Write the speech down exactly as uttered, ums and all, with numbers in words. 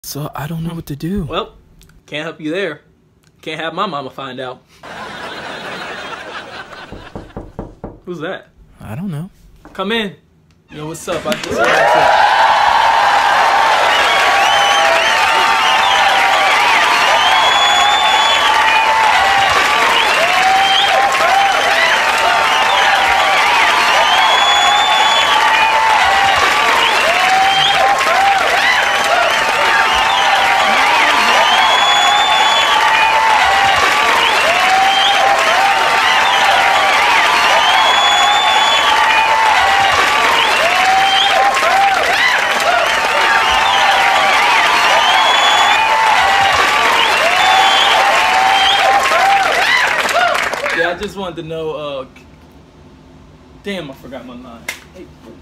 So I don't know what to do. Well, can't help you there. Can't have my mama find out. Who's that? I don't know. Come in. Yo, what's up? I just wanted to... Yeah, I just wanted to know, uh... damn, I forgot my line. Hey.